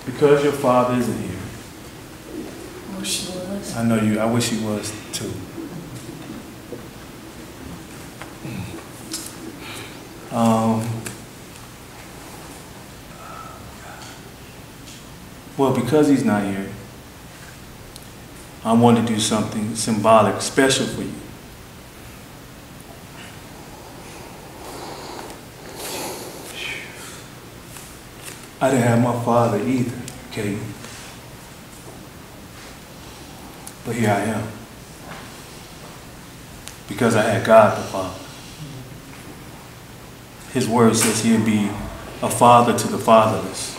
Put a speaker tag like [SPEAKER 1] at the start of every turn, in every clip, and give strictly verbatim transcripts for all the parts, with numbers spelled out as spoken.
[SPEAKER 1] Because your father isn't here.
[SPEAKER 2] I wish he was.
[SPEAKER 1] I know you, I wish he was too. Um, well, because he's not here, I want to do something symbolic, special for you. I didn't have my father either, okay? But here I am. Because I had God the Father. His word says he'll be a father to the fatherless.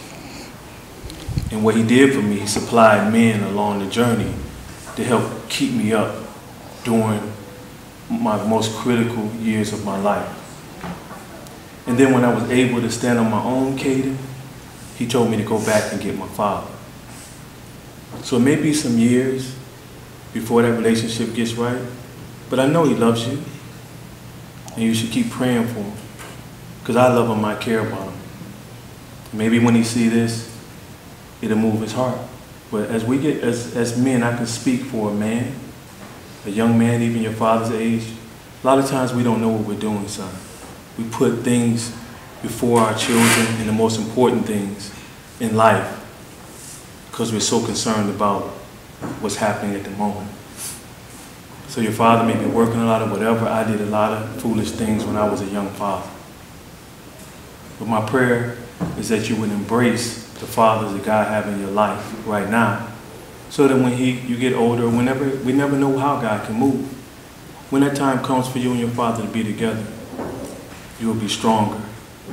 [SPEAKER 1] And what he did for me, he supplied men along the journey to help keep me up during my most critical years of my life. And then when I was able to stand on my own, Caden, he told me to go back and get my father. So it may be some years before that relationship gets right, but I know he loves you, and you should keep praying for him, because I love him, I care about him. Maybe when he see this, it'll move his heart. But as we get, as, as men, I can speak for a man, a young man, even your father's age. A lot of times we don't know what we're doing, son. We put things before our children and the most important things in life because we're so concerned about what's happening at the moment. So your father may be working a lot of whatever. I did a lot of foolish things when I was a young father. But my prayer is that you would embrace the fathers that God have in your life right now, so that when he, you get older, whenever, we never know how God can move. When that time comes for you and your father to be together, you will be stronger.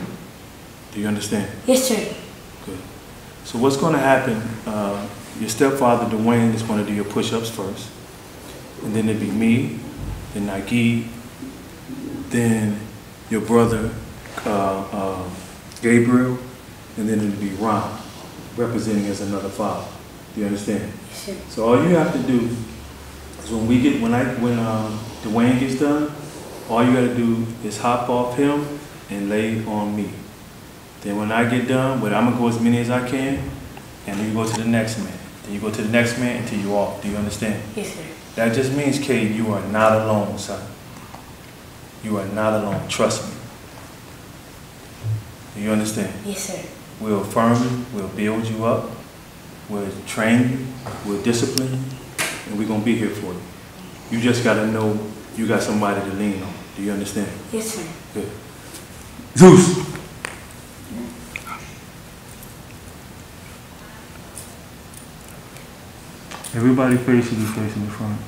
[SPEAKER 1] Do you understand?
[SPEAKER 2] Yes, sir.
[SPEAKER 1] Good. So what's going to happen, uh, your stepfather, Dwayne, is going to do your push-ups first. And then it'll be me, then Nagib, then your brother, uh, uh, Gabriel, and then it'll be Ron, representing as another father. Do you understand?
[SPEAKER 2] Yes, sir.
[SPEAKER 1] So all you have to do is when we get, when I, when um, Dwayne gets done, all you got to do is hop off him and lay on me. Then when I get done, but I'm gonna go as many as I can, and then you go to the next man. Then you go to the next man until you off. Do you understand?
[SPEAKER 2] Yes, sir.
[SPEAKER 1] That just means, Cade, you are not alone, son. You are not alone. Trust me. Do you understand?
[SPEAKER 2] Yes, sir.
[SPEAKER 1] We'll affirm you. We'll build you up. We'll train you. We'll discipline you. And we're going to be here for you. You just got to know you got somebody to lean on. Do you understand?
[SPEAKER 2] Yes, sir.
[SPEAKER 1] Good. Zeus! Everybody face should be facing the front.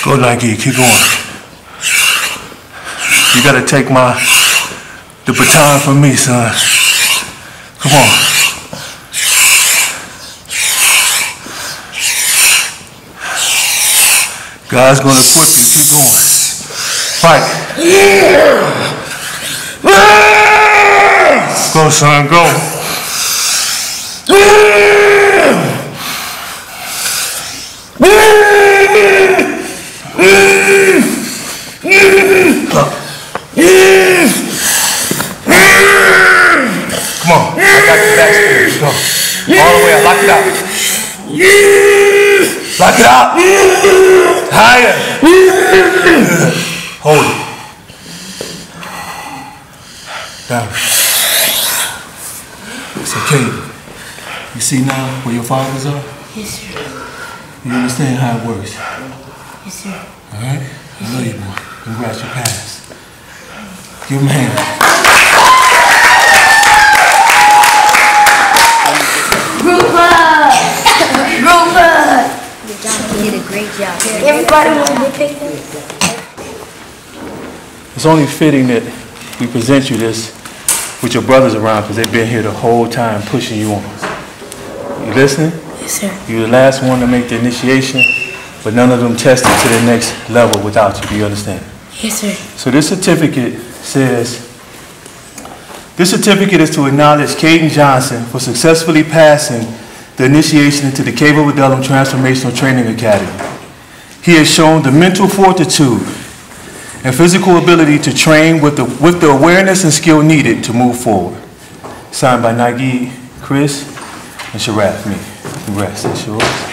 [SPEAKER 1] Go, Nike, keep going. You gotta take my, the baton from me, son. Come on. God's gonna equip you, keep going. Fight. Go, son, go. Come on, I got your back speed. Go. All the way up, lock it out. Lock it out. Higher. Hold it. Down. It's okay. You see now where your fathers are?
[SPEAKER 2] Yes, sir.
[SPEAKER 1] You understand how it works?
[SPEAKER 2] Yes, sir.
[SPEAKER 1] All right? I love you, boy. Congrats, you passed. Give him a hand.
[SPEAKER 2] Rupert! Rupert!
[SPEAKER 3] Good job. You did a great job.
[SPEAKER 2] Everybody want to be picked up?
[SPEAKER 1] It's only fitting that we present you this with your brothers around because they've been here the whole time pushing you on. You listening?
[SPEAKER 2] Yes, sir.
[SPEAKER 1] You're the last one to make the initiation, but none of them tested to the next level without you. Do you understand?
[SPEAKER 2] Yes, sir.
[SPEAKER 1] So this certificate says, this certificate is to acknowledge Caden Johnson for successfully passing the initiation into the Cave Over Dellum Transformational Training Academy. He has shown the mental fortitude and physical ability to train with the, with the awareness and skill needed to move forward. Signed by Nagi, Chris, and Sharaf, me. Congrats, that's yours.